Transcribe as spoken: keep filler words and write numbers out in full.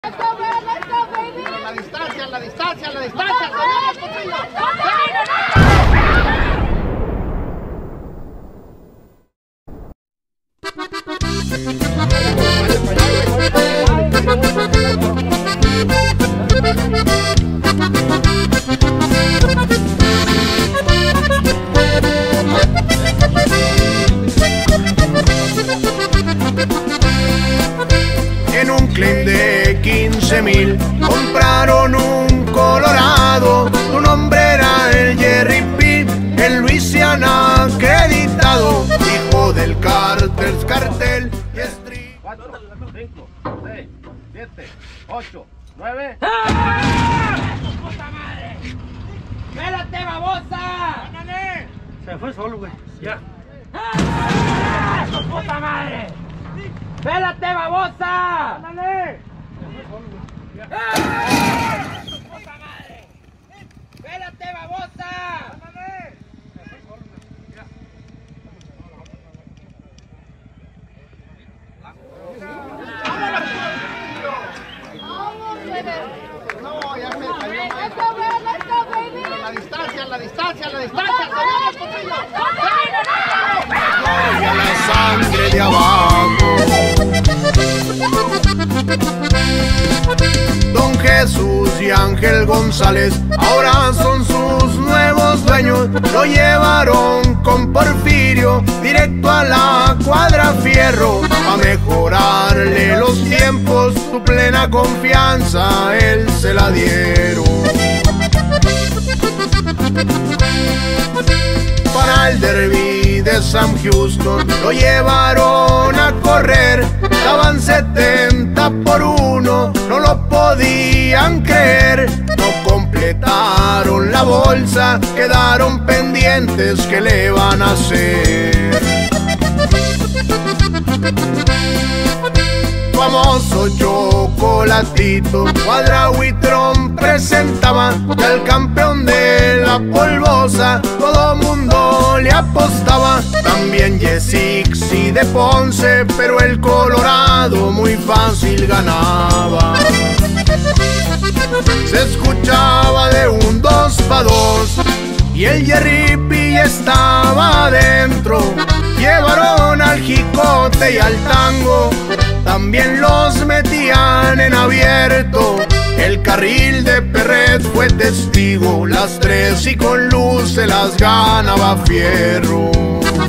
Let's go, man. Let's go, baby. A la distancia, a la distancia, a la distancia. En un claim de quince mil compraron un Colorado. Tu nombre era el Jerry P, en Luisiana acreditado, hijo del cártel, cartel y street. cuatro, cinco, seis, siete, ocho, nueve. ¡Puta madre! ¡Espérate, babosa! ¡Ándale! Se fue solo, güey. Ya. ¡Ah! ¡Su puta madre! ¡Espérate, babosa! ¡Ándale! ¡Ah! ¡Su puta madre! ¡Espérate, babosa! ¡Ándale! No, ya me cayó. Let's go, man. Let's go, baby. A la distancia, a la distancia, a la distancia. Y a la sangre de abajo. Don Jesús y Ángel González ahora son sus nuevos dueños. Lo llevaron con Porfirio directo a la cuadra fierro. A mejorarle los tiempos, su plena confianza él se la dieron. Para el derby de Sam Houston lo llevaron a correr. Daban setenta por uno, no lo podían creer. No completaron la bolsa, quedaron pendientes, ¿qué le van a hacer? Famoso chocolatito, Cuadra Huitrón presentaba, y al campeón de la polvosa todo mundo le apostaba. También Yesix y de Ponce, pero el Colorado muy fácil ganaba. Se escuchaba de un dos pa' dos y el Jerry P estaba adentro. Llevaron al Jicote y al Tango, también los metían en abierto. El carril de Perret fue testigo, las tres y con luz se las ganaba Fierro.